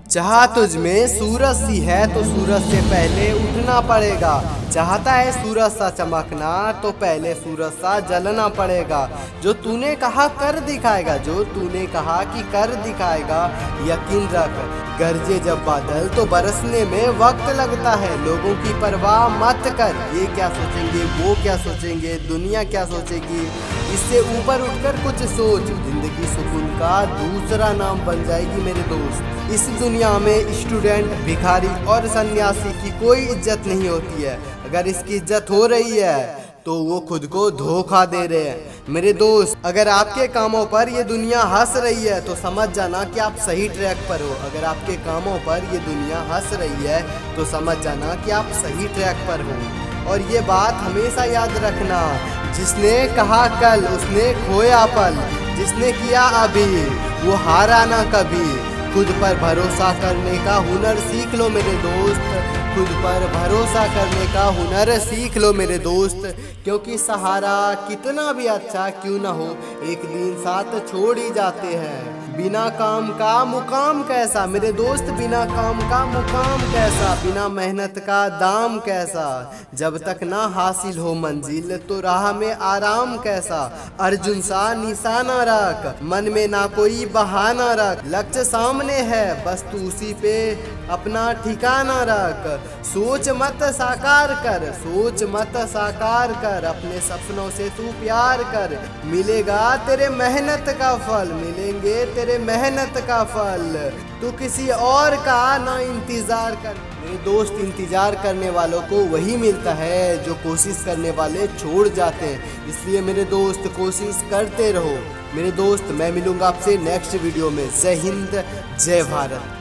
चाह तुझ में सूरज सी है तो सूरज से पहले उठना पड़ेगा। चाहता है सूरज सा चमकना तो पहले सूरज सा जलना पड़ेगा। जो तूने कहा कर दिखाएगा, जो तूने कहा कि कर दिखाएगा, यकीन रख गरजे जब बादल तो बरसने में वक्त लगता है। लोगों की परवाह मत कर, ये क्या सोचेंगे, वो क्या सोचेंगे, दुनिया क्या सोचेगी। इससे ऊपर उठकर कुछ सोच, जिंदगी सुकून का दूसरा नाम बन जाएगी मेरे दोस्त। इस दुनिया में स्टूडेंट, भिखारी और सन्यासी की कोई इज्जत नहीं होती है। अगर इसकी इज्जत हो रही है तो वो खुद को धोखा दे रहे हैं मेरे दोस्त। अगर आपके कामों पर ये दुनिया हंस रही है तो समझ जाना कि आप सही ट्रैक पर हो। अगर आपके कामों पर ये दुनिया हंस रही है तो समझ जाना कि आप सही ट्रैक पर हो। और ये बात हमेशा याद रखना, जिसने कहा कल उसने खोया पल, जिसने किया अभी वो हारा ना कभी। खुद पर भरोसा करने का हुनर सीख लो मेरे दोस्त, खुद पर भरोसा करने का हुनर सीख लो मेरे दोस्त। क्योंकि सहारा कितना भी अच्छा क्यों ना हो, एक दिन साथ छोड़ ही जाते हैं। बिना काम का मुकाम कैसा मेरे दोस्त, बिना काम का मुकाम कैसा, बिना मेहनत का दाम कैसा। जब तक ना हासिल हो मंजिल तो राह में आराम कैसा। अर्जुन सा निशाना रख, मन में ना कोई बहाना रख। लक्ष्य सामने है बस तू उसी पे अपना ठिकाना रख। सोच मत साकार कर, सोच मत साकार कर, अपने सपनों से तू प्यार कर। मिलेगा तेरे मेहनत का फल, मिलेंगे तेरे मेहनत का फल। तू किसी और का ना इंतजार कर मेरे दोस्त। इंतजार करने वालों को वही मिलता है जो कोशिश करने वाले छोड़ जाते हैं। इसलिए मेरे दोस्त कोशिश करते रहो मेरे दोस्त। मैं मिलूंगा आपसे नेक्स्ट वीडियो में। जय हिंद, जय भारत।